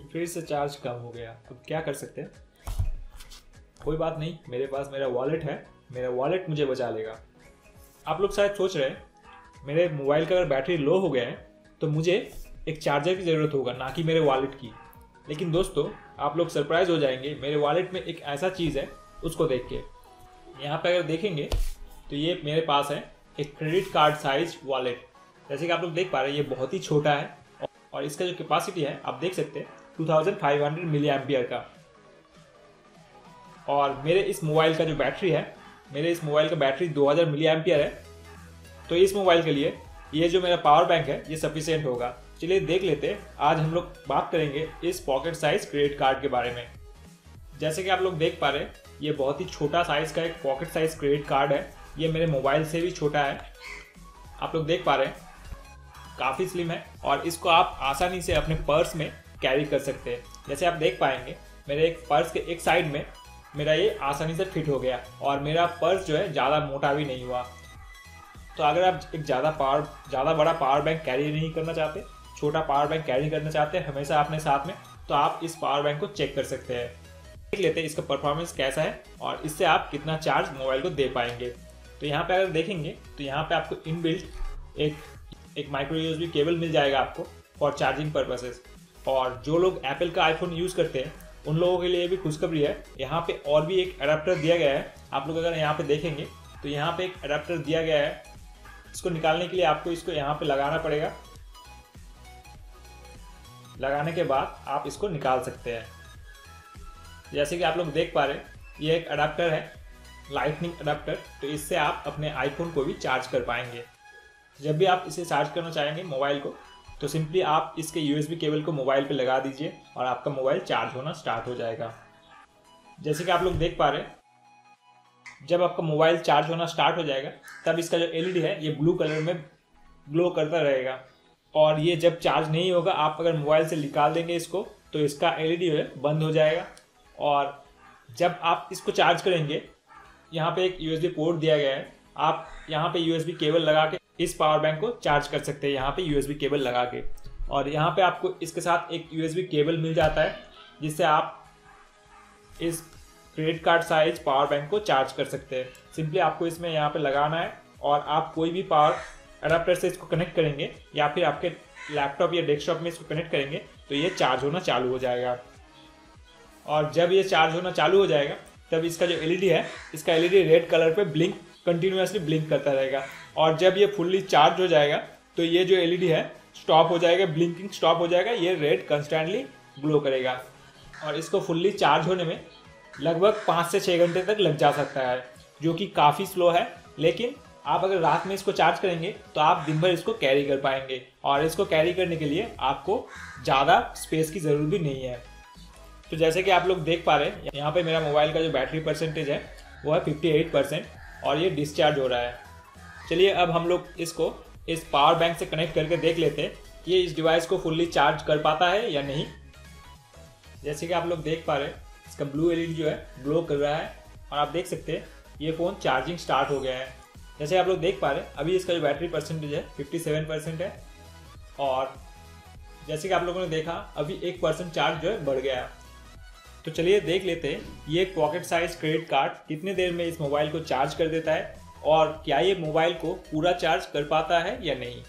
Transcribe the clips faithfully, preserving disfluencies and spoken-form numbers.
फिर से चार्ज कम हो गया। अब क्या कर सकते हैं, कोई बात नहीं, मेरे पास मेरा वॉलेट है, मेरा वॉलेट मुझे बचा लेगा। आप लोग शायद सोच रहे हैं मेरे मोबाइल का अगर बैटरी लो हो गया है तो मुझे एक चार्जर की ज़रूरत होगा, ना कि मेरे वॉलेट की। लेकिन दोस्तों आप लोग सरप्राइज हो जाएंगे मेरे वॉलेट में एक ऐसा चीज़ है उसको देख के। यहाँ पे अगर देखेंगे तो ये मेरे पास है एक क्रेडिट कार्ड साइज वॉलेट। जैसे कि आप लोग देख पा रहे हैं ये बहुत ही छोटा है और इसका जो कैपेसिटी है आप देख सकते हैं two thousand five hundred milliampere का। और मेरे इस मोबाइल का जो बैटरी है, मेरे इस मोबाइल का बैटरी दो हज़ार मिली एम्पियर है। तो इस मोबाइल के लिए ये जो मेरा पावर बैंक है ये सफिशिएंट होगा। चलिए देख लेते हैं, आज हम लोग बात करेंगे इस पॉकेट साइज क्रेडिट कार्ड के बारे में। जैसे कि आप लोग देख पा रहे हैं ये बहुत ही छोटा साइज का एक पॉकेट साइज क्रेडिट कार्ड है। ये मेरे मोबाइल से भी छोटा है, आप लोग देख पा रहे हैं काफ़ी स्लिम है और इसको आप आसानी से अपने पर्स में कैरी कर सकते हैं। जैसे आप देख पाएंगे मेरे एक पर्स के एक साइड में मेरा ये आसानी से फिट हो गया और मेरा पर्स जो है ज़्यादा मोटा भी नहीं हुआ। तो अगर आप एक ज़्यादा पावर ज़्यादा बड़ा पावर बैंक कैरी नहीं करना चाहते, छोटा पावर बैंक कैरी करना चाहते हैं हमेशा अपने साथ में, तो आप इस पावर बैंक को चेक कर सकते हैं। देख लेते हैं इसका परफॉर्मेंस कैसा है और इससे आप कितना चार्ज मोबाइल को दे पाएंगे। तो यहाँ पे अगर देखेंगे तो यहाँ पे आपको इनबिल्ट एक एक माइक्रो यूएसबी केबल मिल जाएगा आपको फॉर चार्जिंग पर्पसेस। और जो लोग एप्पल का आईफोन यूज़ करते हैं उन लोगों के लिए भी खुशखबरी है, यहाँ पे और भी एक अडेप्टर दिया गया है। आप लोग अगर यहाँ पे देखेंगे तो यहाँ पे एक अडेप्टर दिया गया है। इसको निकालने के लिए आपको इसको यहाँ पे लगाना पड़ेगा, लगाने के बाद आप इसको निकाल सकते हैं। जैसे कि आप लोग देख पा रहे हैं ये एक अडेप्टर है, लाइटनिंग अडेप्टर। तो इससे आप अपने आईफोन को भी चार्ज कर पाएंगे। जब भी आप इसे चार्ज करना चाहेंगे मोबाइल को तो सिंपली आप इसके यूएसबी केबल को मोबाइल पे लगा दीजिए और आपका मोबाइल चार्ज होना स्टार्ट हो जाएगा। जैसे कि आप लोग देख पा रहे हैं जब आपका मोबाइल चार्ज होना स्टार्ट हो जाएगा तब इसका जो एलईडी है ये ब्लू कलर में ग्लो करता रहेगा। और ये जब चार्ज नहीं होगा, आप अगर मोबाइल से निकाल देंगे इसको तो इसका एलईडी जो है बंद हो जाएगा। और जब आप इसको चार्ज करेंगे यहाँ पे एक यूएसबी पोर्ट दिया गया है, आप यहाँ पे यूएसबी केबल लगा के इस पावर बैंक को चार्ज कर सकते हैं यहाँ पे यूएसबी केबल लगा के। और यहाँ पे आपको इसके साथ एक यूएसबी केबल मिल जाता है जिससे आप इस credit card size power bank को चार्ज कर सकते हैं। सिंपली आपको इसमें यहाँ पे लगाना है और आप कोई भी पावर अडाप्टर से इसको कनेक्ट करेंगे या फिर आपके लैपटॉप या डेस्कटॉप में इसको कनेक्ट करेंगे तो ये चार्ज होना चालू हो जाएगा। और जब ये चार्ज होना चालू हो जाएगा तब इसका जो एलईडी है, इसका एलईडी रेड कलर पे ब्लिंक कंटिन्यूसली ब्लिंक करता रहेगा। और जब ये फुल्ली चार्ज हो जाएगा तो ये जो एलईडी है स्टॉप हो जाएगा, ब्लिंकिंग स्टॉप हो जाएगा, ये रेड कंस्टेंटली ग्लो करेगा। और इसको फुल्ली चार्ज होने में लगभग पाँच से छः घंटे तक लग जा सकता है, जो कि काफ़ी स्लो है। लेकिन आप अगर रात में इसको चार्ज करेंगे तो आप दिन भर इसको कैरी कर पाएंगे। और इसको कैरी करने के लिए आपको ज़्यादा स्पेस की ज़रूरत भी नहीं है। तो जैसे कि आप लोग देख पा रहे हैं यहाँ पे मेरा मोबाइल का जो बैटरी परसेंटेज है वो है अट्ठावन परसेंट और ये डिस्चार्ज हो रहा है। चलिए अब हम लोग इसको इस पावर बैंक से कनेक्ट करके देख लेते हैं ये इस डिवाइस को फुल्ली चार्ज कर पाता है या नहीं। जैसे कि आप लोग देख पा रहे हैं इसका ब्लू एलईडी जो है ग्लो कर रहा है और आप देख सकते हैं ये फ़ोन चार्जिंग स्टार्ट हो गया है। जैसे आप लोग देख पा रहे हैं अभी इसका जो बैटरी परसेंटेज है सत्तावन परसेंट है। और जैसे कि आप लोगों ने देखा अभी एक परसेंट चार्ज जो है बढ़ गया है। तो चलिए देख लेते हैं ये एक पॉकेट साइज क्रेडिट कार्ड कितने देर में इस मोबाइल को चार्ज कर देता है और क्या ये मोबाइल को पूरा चार्ज कर पाता है या नहीं।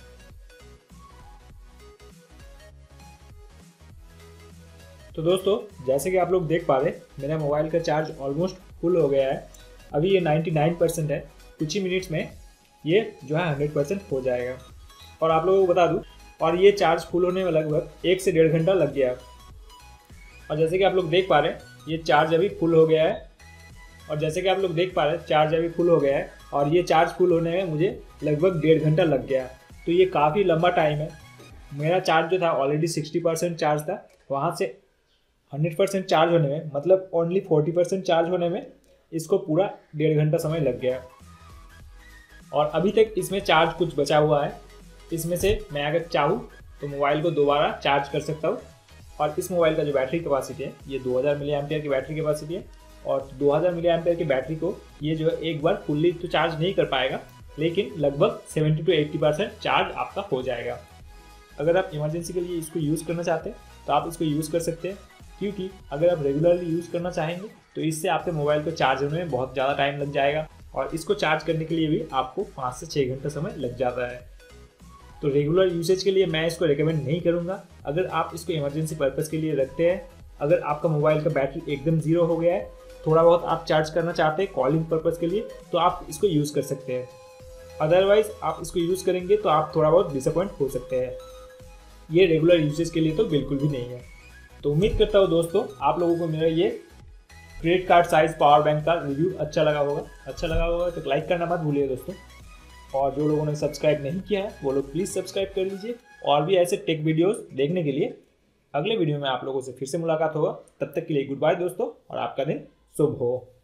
तो दोस्तों जैसे कि आप लोग देख पा रहे मेरा मोबाइल का चार्ज ऑलमोस्ट फुल हो गया है। अभी ये निन्यानवे परसेंट है, कुछ ही मिनट्स में ये जो है हंड्रेड परसेंट हो जाएगा। और आप लोगों को बता दूं और ये चार्ज फुल होने में लगभग एक से डेढ़ घंटा लग गया। और जैसे कि आप लोग देख पा रहे हैं ये चार्ज अभी फुल हो गया है। और जैसे कि आप लोग देख पा रहे हैं चार्ज अभी फुल हो गया है और ये चार्ज फुल होने में मुझे लगभग डेढ़ घंटा लग गया। तो ये काफ़ी लंबा टाइम है। मेरा चार्ज जो था ऑलरेडी साठ परसेंट चार्ज था, वहाँ से हंड्रेड परसेंट चार्ज होने में मतलब ओनली चालीस परसेंट चार्ज होने में इसको पूरा डेढ़ घंटा समय लग गया। और अभी तक इसमें चार्ज कुछ बचा हुआ है। इसमें से मैं अगर चाहूँ तो मोबाइल को दोबारा चार्ज कर सकता हूँ। और इस मोबाइल का जो बैटरी कैपेसिटी है ये दो हज़ार मिली एम्पियर की बैटरी कैपेसिटी है। और दो हज़ार मिली एम्पियर की बैटरी को ये जो है एक बार फुल्ली तो चार्ज नहीं कर पाएगा, लेकिन लगभग सत्तर टू अस्सी परसेंट चार्ज आपका हो जाएगा। अगर आप इमरजेंसी के लिए इसको यूज़ करना चाहते हैं तो आप इसको यूज़ कर सकते हैं, क्योंकि अगर आप रेगुलरली यूज़ करना चाहेंगे तो इससे आपके मोबाइल को चार्ज होने में बहुत ज़्यादा टाइम लग जाएगा और इसको चार्ज करने के लिए भी आपको पाँच से छः घंटा समय लग जाता है। तो रेगुलर यूसेज के लिए मैं इसको रिकमेंड नहीं करूँगा। अगर आप इसको इमरजेंसी पर्पज़ के लिए रखते हैं, अगर आपका मोबाइल का बैटरी एकदम ज़ीरो हो गया है, थोड़ा बहुत आप चार्ज करना चाहते हैं कॉलिंग पर्पज़ के लिए, तो आप इसको यूज़ कर सकते हैं। अदरवाइज़ आप इसको यूज़ करेंगे तो आप थोड़ा बहुत डिसअपॉइंट हो सकते हैं। ये रेगुलर यूसेज के लिए तो बिल्कुल भी नहीं है। तो उम्मीद करता हूँ दोस्तों आप लोगों को मेरा ये credit card size power bank का रिव्यू अच्छा लगा होगा। अच्छा लगा होगा तो लाइक करना मत भूलिए दोस्तों, और जो लोगों ने सब्सक्राइब नहीं किया है वो लोग प्लीज़ सब्सक्राइब कर लीजिए। और भी ऐसे टेक वीडियोस देखने के लिए अगले वीडियो में आप लोगों से फिर से मुलाकात होगा। तब तक के लिए गुड बाय दोस्तों, और आपका दिन शुभ हो।